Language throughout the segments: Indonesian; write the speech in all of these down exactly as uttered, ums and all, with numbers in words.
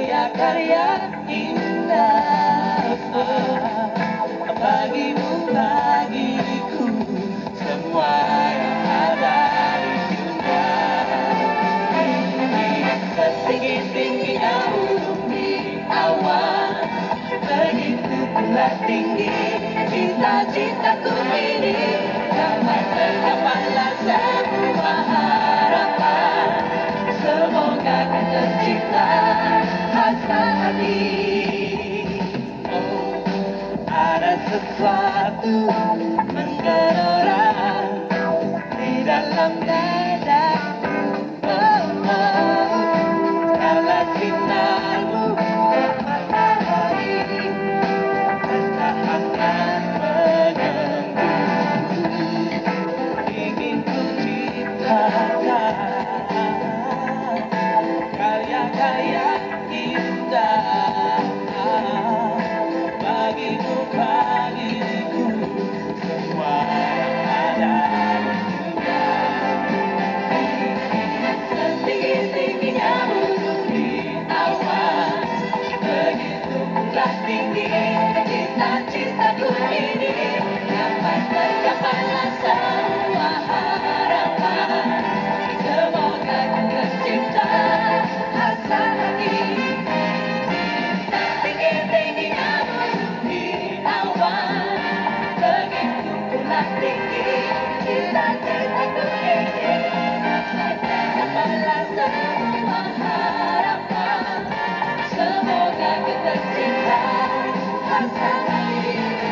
karya-karya indah bagimu, bagiku, semua yang ada di dunia ini. Setinggi-tingginya burung di awan, begitu pula tinggi cita-citaku ini. Dapat tercapailah semua harapan, semoga kan tercipta rasa hati. Oh, ada sesuatu menggelora di dalam dadaku. Oh, oh, kala sinarmu matahari tertahankan menunggu. Ingin ku ciptakan karya-karya indah bagimu, bagiku, semua yang ada di dunia. Setinggi-tingginya burung di awan, begitu pula tinggi cita-citaku ini. Dapat tercapailah semua harapan, semoga kan tercipta rasa hati. Setinggi-tingginya burung di awan, begitu pula tinggi cita-citaku ini. Dapat tercapailah semua harapan, semoga kan tercipta rasa hati.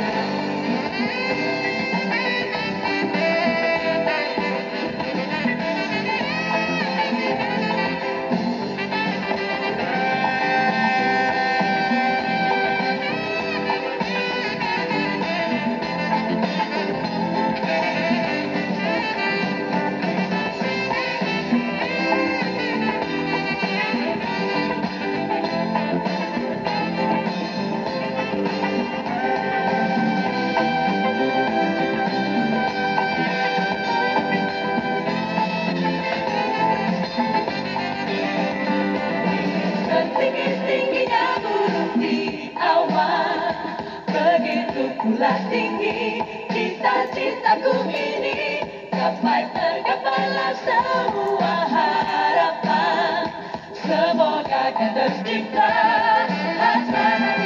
Setinggi-tingginya burung di awan, begitu pula tinggi cita-citaku ini. Dapat tergapailah semua harapan, semoga kan tercipta rasa